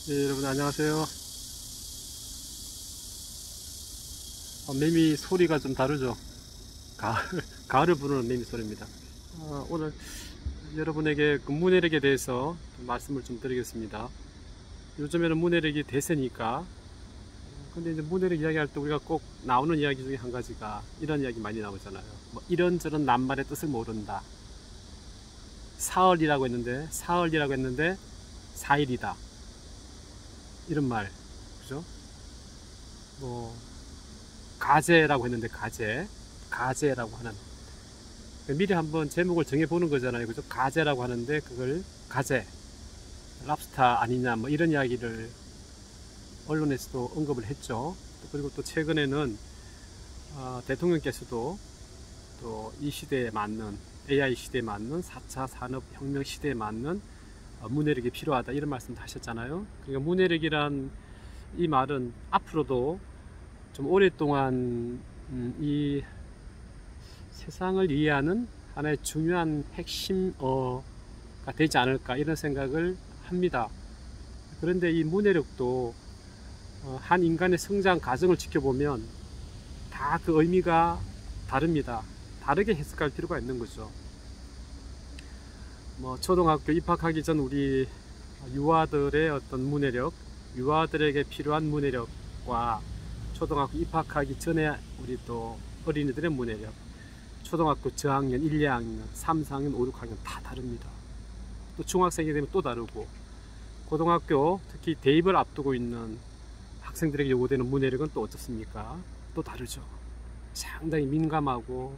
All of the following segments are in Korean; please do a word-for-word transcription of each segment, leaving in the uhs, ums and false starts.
네, 여러분 안녕하세요. 어, 매미 소리가 좀 다르죠. 가을, 가을을 부르는 매미 소리입니다. 어, 오늘 여러분에게 그 문해력에 대해서 좀 말씀을 좀 드리겠습니다. 요즘에는 문해력이 대세니까. 근데 이제 문해력 이야기할 때 우리가 꼭 나오는 이야기 중에 한 가지가 이런 이야기 많이 나오잖아요. 뭐 이런저런 낱말의 뜻을 모른다. 사흘이라고 했는데 사흘이라고 했는데 사일이다. 이런 말, 그죠? 뭐 가재라고 했는데 가재, 가재라고 하는, 미리 한번 제목을 정해보는 거잖아요, 그죠? 가재라고 하는데 그걸 가재, 랍스터 아니냐, 뭐 이런 이야기를 언론에서도 언급을 했죠. 그리고 또 최근에는 어, 대통령께서도 또 이 시대에 맞는, 에이아이 시대에 맞는 사 차 산업혁명 시대에 맞는 어, 문해력이 필요하다, 이런 말씀도 하셨잖아요. 그러니까 문해력이란 이 말은 앞으로도 좀 오랫동안 음, 이 세상을 이해하는 하나의 중요한 핵심어가 되지 않을까, 이런 생각을 합니다. 그런데 이 문해력도 어, 한 인간의 성장 과정을 지켜보면 다 그 의미가 다릅니다. 다르게 해석할 필요가 있는 거죠. 뭐 초등학교 입학하기 전 우리 유아들의 어떤 문해력, 유아들에게 필요한 문해력과 초등학교 입학하기 전에 우리 또 어린이들의 문해력, 초등학교 저학년, 일, 이 학년, 삼, 사 학년, 오, 육 학년 다 다릅니다. 또 중학생이 되면 또 다르고, 고등학교 특히 대입을 앞두고 있는 학생들에게 요구되는 문해력은 또 어떻습니까? 또 다르죠. 상당히 민감하고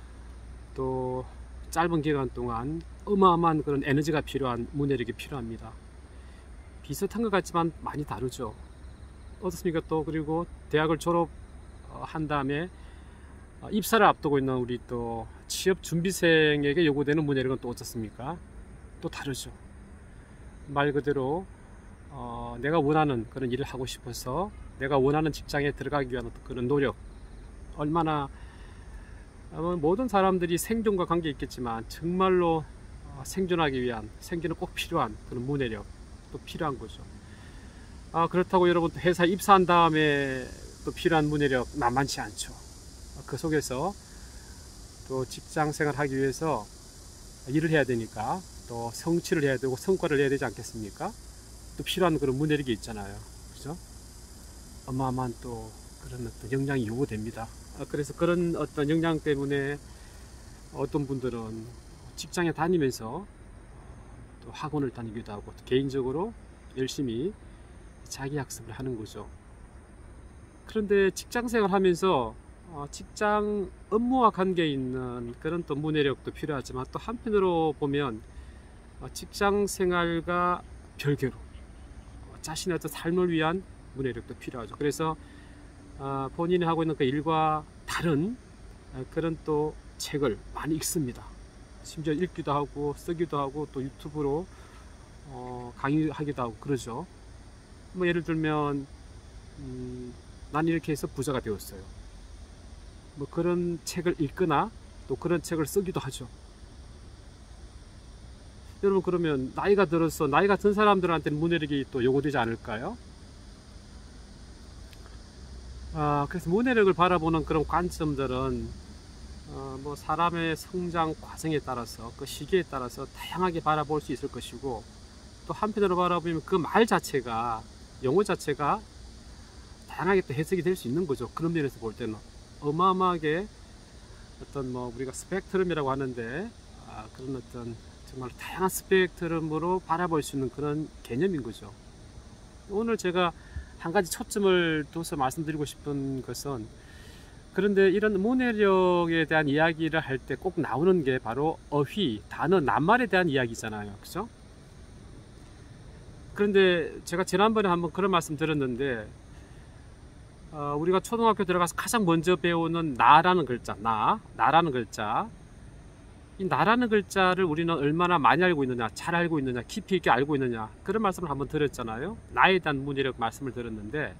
또 짧은 기간 동안 어마어마한 그런 에너지가 필요한 문해력이 필요합니다. 비슷한 것 같지만 많이 다르죠. 어떻습니까? 또 그리고 대학을 졸업한 다음에 입사를 앞두고 있는 우리 또 취업 준비생에게 요구되는 문해력은 또 어떻습니까? 또 다르죠. 말 그대로 어, 내가 원하는 그런 일을 하고 싶어서 내가 원하는 직장에 들어가기 위한 그런 노력, 얼마나 어, 모든 사람들이 생존과 관계 있겠지만 정말로 어, 생존하기 위한, 생존은 꼭 필요한 그런 문해력 또 필요한 거죠. 아, 그렇다고 여러분 회사에 입사한 다음에 또 필요한 문해력 만만치 않죠. 그 속에서 또 직장 생활 하기 위해서 일을 해야 되니까 또 성취를 해야 되고 성과를 내야 되지 않겠습니까? 또 필요한 그런 문해력이 있잖아요, 그죠? 어마어마한 또 그런 어떤 역량이 요구됩니다. 아, 그래서 그런 어떤 역량 때문에 어떤 분들은 직장에 다니면서 또 학원을 다니기도 하고 또 개인적으로 열심히 자기 학습을 하는 거죠. 그런데 직장 생활 하면서 어, 직장 업무와 관계 있는 그런 또 문해력도 필요하지만, 또 한편으로 보면 어, 직장 생활과 별개로 어, 자신의 어떤 삶을 위한 문해력도 필요하죠. 그래서 어, 본인이 하고 있는 그 일과 다른 어, 그런 또 책을 많이 읽습니다. 심지어 읽기도 하고 쓰기도 하고 또 유튜브로 어, 강의하기도 하고 그러죠. 뭐 예를 들면 음, 난 이렇게 해서 부자가 되었어요, 뭐 그런 책을 읽거나 또 그런 책을 쓰기도 하죠. 여러분, 그러면 나이가 들어서 나이가 든 사람들한테는 문해력이 또 요구되지 않을까요? 아, 그래서 문해력을 바라보는 그런 관점들은 어, 뭐 사람의 성장 과정에 따라서 그 시기에 따라서 다양하게 바라볼 수 있을 것이고, 또 한편으로 바라보면 그 말 자체가, 용어 자체가 다양하게 또 해석이 될 수 있는 거죠. 그런 면에서 볼 때는 어마어마하게 어떤 뭐 우리가 스펙트럼이라고 하는데 아, 그런 어떤 정말 다양한 스펙트럼으로 바라볼 수 있는 그런 개념인 거죠. 오늘 제가 한 가지 초점을 둬서 말씀드리고 싶은 것은, 그런데 이런 문해력에 대한 이야기를 할 때 꼭 나오는 게 바로 어휘, 단어, 낱말에 대한 이야기잖아요, 그죠? 그런데 제가 지난번에 한번 그런 말씀 드렸는데 어, 우리가 초등학교 들어가서 가장 먼저 배우는 나라는 글자, 나, 나라는 글자, 이 나라는 글자를 우리는 얼마나 많이 알고 있느냐, 잘 알고 있느냐, 깊이 있게 알고 있느냐, 그런 말씀을 한번 드렸잖아요. 나에 대한 문해력 말씀을 드렸는데,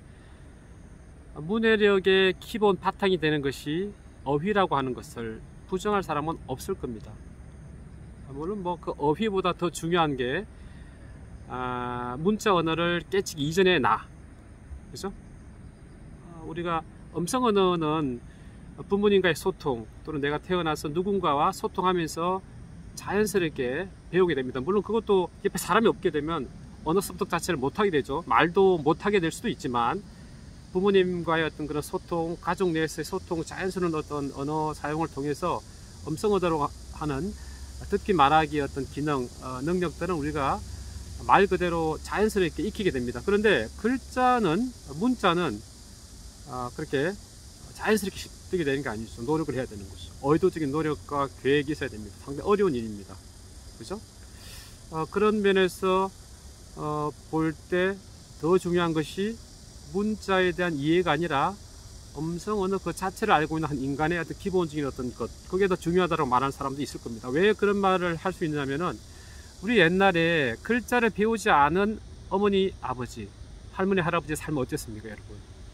문해력의 기본 바탕이 되는 것이 어휘라고 하는 것을 부정할 사람은 없을 겁니다. 물론 뭐 그 어휘보다 더 중요한 게 아, 문자 언어를 깨치기 이전에 나, 그죠? 아, 우리가 음성 언어는 부모님과의 소통 또는 내가 태어나서 누군가와 소통하면서 자연스럽게 배우게 됩니다. 물론 그것도 옆에 사람이 없게 되면 언어 습득 자체를 못하게 되죠. 말도 못하게 될 수도 있지만 부모님과의 어떤 그런 소통, 가족 내에서의 소통, 자연스러운 어떤 언어 사용을 통해서 음성 언어로 하는 듣기 말하기 어떤 기능, 어, 능력들은 우리가 말 그대로 자연스럽게 익히게 됩니다. 그런데 글자는, 문자는 어, 그렇게 자연스럽게 습득이 되는 게 아니죠. 노력을 해야 되는 거죠. 의도적인 노력과 계획이 있어야 됩니다. 상당히 어려운 일입니다. 그죠? 어, 그런 면에서 어, 볼 때 더 중요한 것이 문자에 대한 이해가 아니라 음성 언어 그 자체를 알고 있는 한 인간의 어떤 기본적인 어떤 것, 그게 더 중요하다고 말하는 사람도 있을 겁니다. 왜 그런 말을 할 수 있냐면은 우리 옛날에 글자를 배우지 않은 어머니, 아버지, 할머니, 할아버지의 삶은 어땠습니까, 여러분?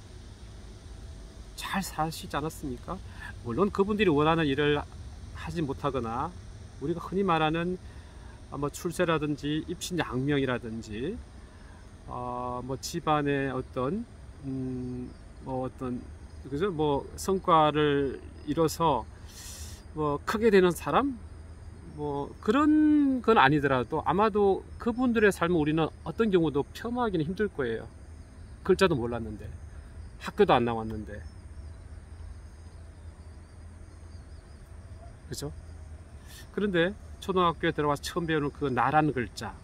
잘 사시지 않았습니까? 물론 그분들이 원하는 일을 하지 못하거나 우리가 흔히 말하는 뭐 출세라든지 입신양명이라든지 어, 뭐 집안의 어떤 음, 뭐 어떤 그죠? 뭐 성과를 이뤄서 뭐 크게 되는 사람 뭐 그런 건 아니더라도 아마도 그분들의 삶을 우리는 어떤 경우도 폄하하기는 힘들 거예요. 글자도 몰랐는데, 학교도 안 나왔는데, 그죠? 그런데 초등학교에 들어가서 처음 배우는 그 나라는 글자,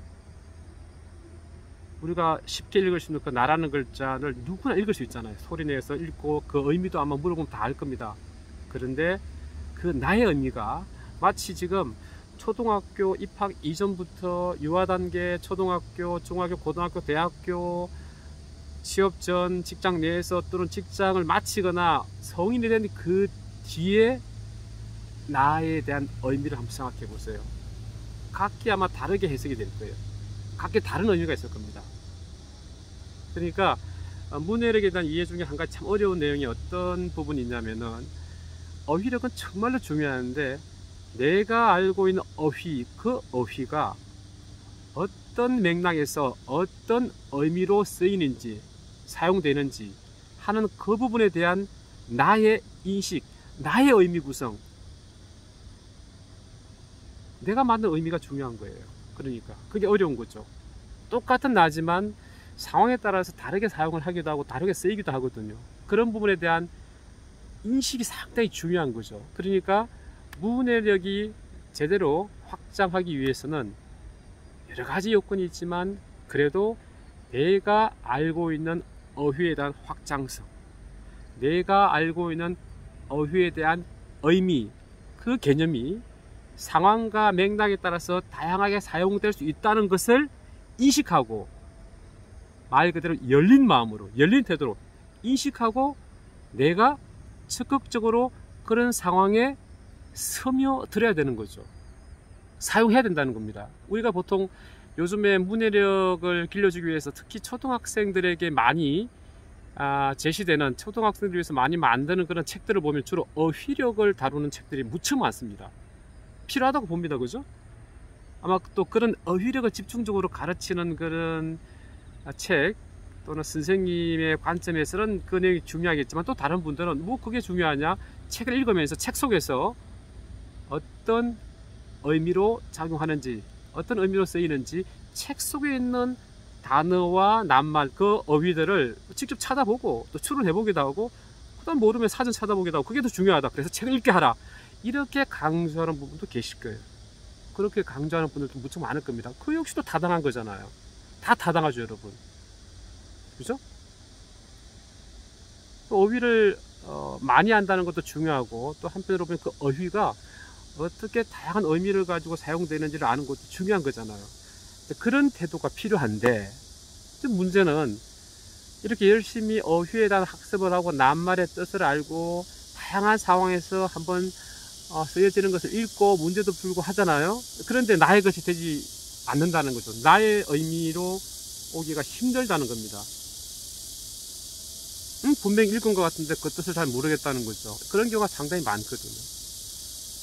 우리가 쉽게 읽을 수 있는 그 나라는 글자를 누구나 읽을 수 있잖아요. 소리내서 읽고 그 의미도 아마 물어보면 다 알 겁니다. 그런데 그 나의 의미가 마치 지금 초등학교 입학 이전부터 유아단계, 초등학교, 중학교, 고등학교, 대학교, 취업 전 직장 내에서 또는 직장을 마치거나 성인이 된 그 뒤에 나에 대한 의미를 한번 생각해 보세요. 각기 아마 다르게 해석이 될 거예요. 각기 다른 의미가 있을 겁니다. 그러니까 문해력에 대한 이해 중에 한 가지 참 어려운 내용이 어떤 부분이 있냐면은 어휘력은 정말로 중요한데 내가 알고 있는 어휘, 그 어휘가 어떤 맥락에서 어떤 의미로 쓰이는지 사용되는지 하는 그 부분에 대한 나의 인식, 나의 의미 구성, 내가 만든 의미가 중요한 거예요. 그러니까 그게 어려운 거죠. 똑같은 나지만 상황에 따라서 다르게 사용을 하기도 하고 다르게 쓰이기도 하거든요. 그런 부분에 대한 인식이 상당히 중요한 거죠. 그러니까 문해력이 제대로 확장하기 위해서는 여러 가지 요건이 있지만 그래도 내가 알고 있는 어휘에 대한 확장성, 내가 알고 있는 어휘에 대한 의미, 그 개념이 상황과 맥락에 따라서 다양하게 사용될 수 있다는 것을 인식하고 말 그대로 열린 마음으로, 열린 태도로 인식하고 내가 적극적으로 그런 상황에 스며들어야 되는 거죠. 사용해야 된다는 겁니다. 우리가 보통 요즘에 문해력을 길러주기 위해서 특히 초등학생들에게 많이 아, 제시되는, 초등학생들 위해서 많이 만드는 그런 책들을 보면 주로 어휘력을 다루는 책들이 무척 많습니다. 필요하다고 봅니다. 그죠? 아마 또 그런 어휘력을 집중적으로 가르치는 그런 책 또는 선생님의 관점에서는 그 내용이 중요하겠지만 또 다른 분들은 뭐 그게 중요하냐, 책을 읽으면서 책 속에서 어떤 의미로 작용하는지, 어떤 의미로 쓰이는지 책 속에 있는 단어와 낱말, 그 어휘들을 직접 찾아보고 또 추론해 보기도 하고, 그다음 모르면 사전 찾아보기도 하고, 그게 더 중요하다, 그래서 책을 읽게 하라, 이렇게 강조하는 부분도 계실 거예요. 그렇게 강조하는 분들도 무척 많을 겁니다. 그 역시도 타당한 거잖아요. 다 타당하죠, 여러분. 그죠? 어휘를 어, 많이 한다는 것도 중요하고, 또 한편으로 보면 그 어휘가 어떻게 다양한 의미를 가지고 사용되는지를 아는 것도 중요한 거잖아요. 그런 태도가 필요한데, 문제는 이렇게 열심히 어휘에 대한 학습을 하고 낱말의 뜻을 알고 다양한 상황에서 한번 어, 쓰여지는 것을 읽고 문제도 풀고 하잖아요. 그런데 나의 것이 되지 않는다는 거죠. 나의 의미로 오기가 힘들다는 겁니다. 음, 분명히 읽은 것 같은데 그 뜻을 잘 모르겠다는 거죠. 그런 경우가 상당히 많거든요.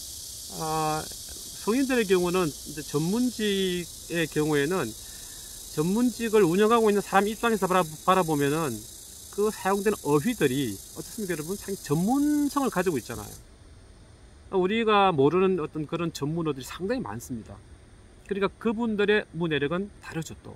아, 성인들의 경우는 이제 전문직의 경우에는 전문직을 운영하고 있는 사람 입장에서 바라, 바라보면은 그 사용되는 어휘들이 어떻습니까 여러분? 상당히 전문성을 가지고 있잖아요. 우리가 모르는 어떤 그런 전문어들이 상당히 많습니다. 그러니까 그분들의 문해력은 다르죠. 또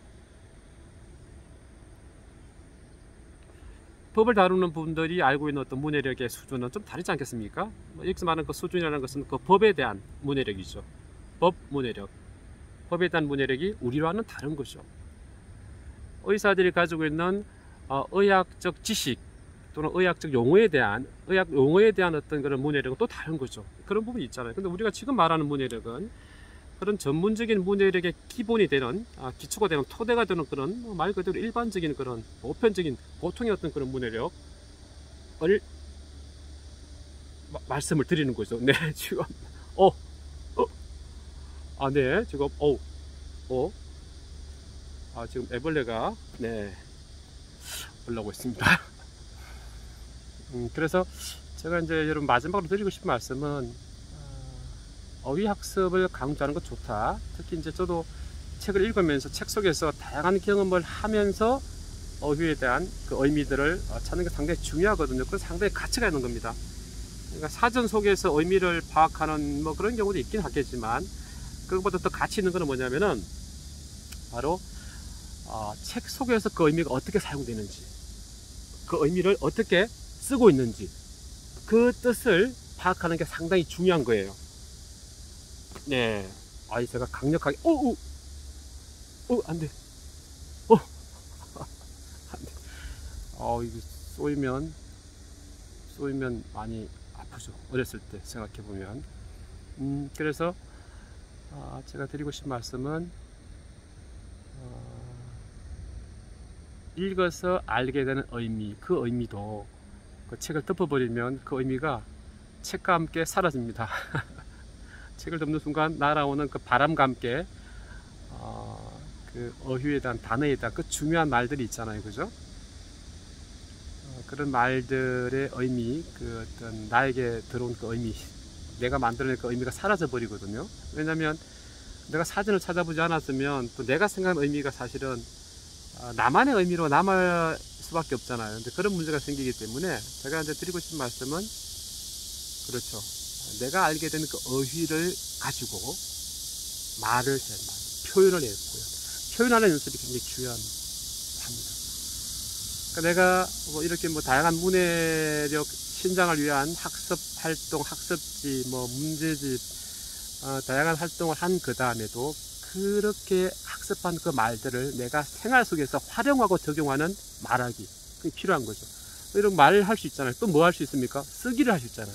법을 다루는 분들이 알고 있는 어떤 문해력의 수준은 좀 다르지 않겠습니까? 여기서 말하는 그 수준이라는 것은 그 법에 대한 문해력이죠. 법 문해력. 법에 대한 문해력이 우리와는 다른 거죠. 의사들이 가지고 있는 어, 의학적 지식 또는 의학적 용어에 대한 의학 용어에 대한 어떤 그런 문해력은 또 다른 거죠. 그런 부분이 있잖아요. 근데 우리가 지금 말하는 문해력은 그런 전문적인 문해력의 기본이 되는 아, 기초가 되는 토대가 되는 그런 뭐 말 그대로 일반적인 그런 보편적인 보통의 어떤 그런 문해력을 마, 말씀을 드리는 거죠. 네, 지금 어, 어, 아, 네, 지금 어, 어, 아, 지금 애벌레가 네 올라오고 있습니다. 음, 그래서 제가 이제 여러분 마지막으로 드리고 싶은 말씀은 어휘학습을 강조하는 것 좋다. 특히 이제 저도 책을 읽으면서 책 속에서 다양한 경험을 하면서 어휘에 대한 그 의미들을 찾는 게 상당히 중요하거든요. 그건 상당히 가치가 있는 겁니다. 그러니까 사전 속에서 의미를 파악하는 뭐 그런 경우도 있긴 하겠지만 그것보다 더 가치 있는 것은 뭐냐면은 바로 어, 책 속에서 그 의미가 어떻게 사용되는지 그 의미를 어떻게 쓰고 있는지 그 뜻을 파악하는 게 상당히 중요한 거예요. 네, 아이 제가 강력하게 오우 오 안돼 어 안돼 어 이거 쏘이면 쏘이면 많이 아프죠. 어렸을 때 생각해 보면 음 그래서 아, 제가 드리고 싶은 말씀은 어, 읽어서 알게 되는 의미 그 의미도 그 책을 덮어버리면 그 의미가 책과 함께 사라집니다. 책을 덮는 순간 날아오는 그 바람과 함께 어, 그 어휘에 대한 단어에 대한 그 중요한 말들이 있잖아요, 그죠? 어, 그런 말들의 의미, 그 어떤 나에게 들어온 그 의미, 내가 만들어낸 그 의미가 사라져 버리거든요. 왜냐하면 내가 사전을 찾아보지 않았으면 또 내가 생각하는 의미가 사실은 어, 나만의 의미로 남을 수밖에 없잖아요. 근데 그런 문제가 생기기 때문에 제가 이제 드리고 싶은 말씀은 그렇죠. 내가 알게 되는 그 어휘를 가지고 말을 해, 표현을 했고요. 표현하는 연습이 굉장히 중요합니다. 그러니까 내가 뭐 이렇게 뭐 다양한 문해력 신장을 위한 학습 활동, 학습지, 뭐 문제집, 어, 다양한 활동을 한 그 다음에도 그렇게 학습한 그 말들을 내가 생활 속에서 활용하고 적용하는 말하기, 그게 필요한 거죠. 이런 말을 할 수 있잖아요. 또 뭐 할 수 있습니까? 쓰기를 할 수 있잖아요.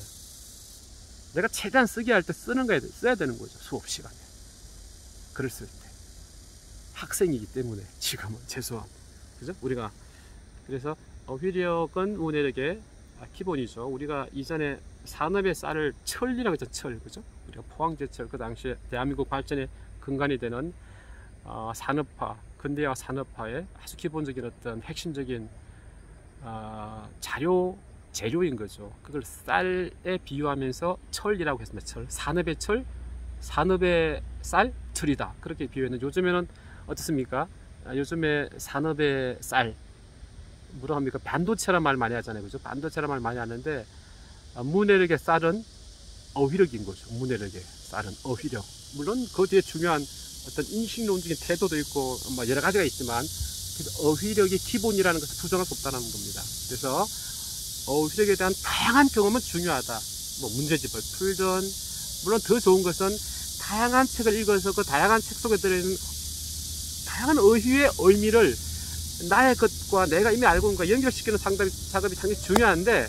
내가 최대한 쓰기 할 때 쓰는 거에 써야 되는 거죠. 수업 시간에. 글을 쓸 때. 학생이기 때문에 지금은 최소한. 그죠? 우리가. 그래서 어휘력은 문해력의 기본이죠. 우리가 이전에 산업의 쌀을 철이라고 했죠. 철. 그죠? 우리가 포항제철 그 당시에 대한민국 발전의 근간이 되는 어, 산업화, 근대화 산업화의 아주 기본적인 어떤 핵심적인 어, 자료 재료인 거죠. 그걸 쌀에 비유하면서 철이라고 했습니다. 철, 산업의 철, 산업의 쌀, 철이다. 그렇게 비유했는데 요즘에는 어떻습니까? 아, 요즘에 산업의 쌀, 뭐라 합니까? 반도체란 말 많이 하잖아요. 그죠? 반도체란 말 많이 하는데 아, 문해력의 쌀은 어휘력인 거죠. 문해력의 쌀은 어휘력. 물론 그 뒤에 중요한 어떤 인식론적인 태도도 있고 뭐 여러 가지가 있지만 어휘력의 기본이라는 것을 부정할 수 없다는 겁니다. 그래서 어휘력에 대한 다양한 경험은 중요하다. 뭐 문제집을 풀든 물론 더 좋은 것은 다양한 책을 읽어서 그 다양한 책 속에 들어있는 다양한 어휘의 의미를 나의 것과 내가 이미 알고 있는 것과 연결시키는 상당히, 작업이 상당히 중요한데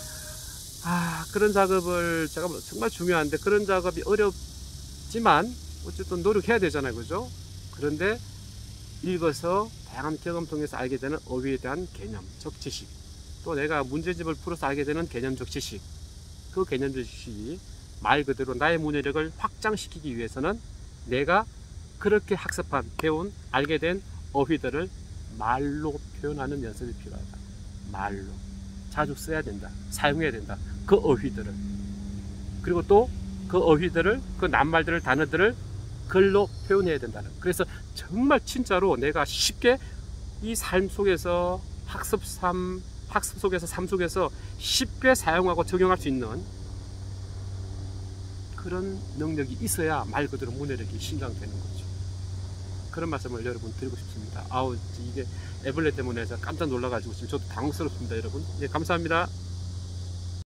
아 그런 작업을 제가 정말 중요한데 그런 작업이 어렵지만 어쨌든 노력해야 되잖아요. 그죠? 그런데 읽어서 다양한 경험 통해서 알게 되는 어휘에 대한 개념적 지식 또 내가 문제집을 풀어서 알게 되는 개념적 지식 그 개념적 지식이 말 그대로 나의 문해력을 확장시키기 위해서는 내가 그렇게 학습한, 배운, 알게 된 어휘들을 말로 표현하는 연습이 필요하다. 말로 자주 써야 된다. 사용해야 된다. 그 어휘들을 그리고 또 그 어휘들을 그 낱말들을 단어들을 글로 표현해야 된다는. 그래서 정말 진짜로 내가 쉽게 이 삶 속에서 학습 삶, 학습 속에서 삶 속에서 쉽게 사용하고 적용할 수 있는 그런 능력이 있어야 말 그대로 문해력이 신강되는 거죠. 그런 말씀을 여러분 드리고 싶습니다. 아우, 이게 애벌레 때문에 제가 깜짝 놀라가지고 지금 저도 당황스럽습니다, 여러분. 예, 감사합니다.